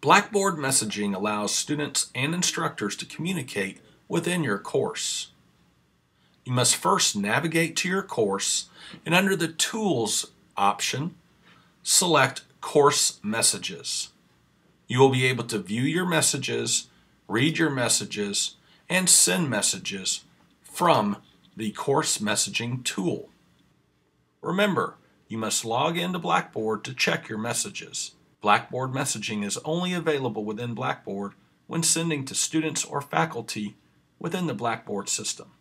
Blackboard Messaging allows students and instructors to communicate within your course. You must first navigate to your course and under the Tools option, select Course Messages. You will be able to view your messages, read your messages, and send messages from the Course Messaging tool. Remember, you must log into Blackboard to check your messages. Blackboard Messaging is only available within Blackboard when sending to students or faculty within the Blackboard system.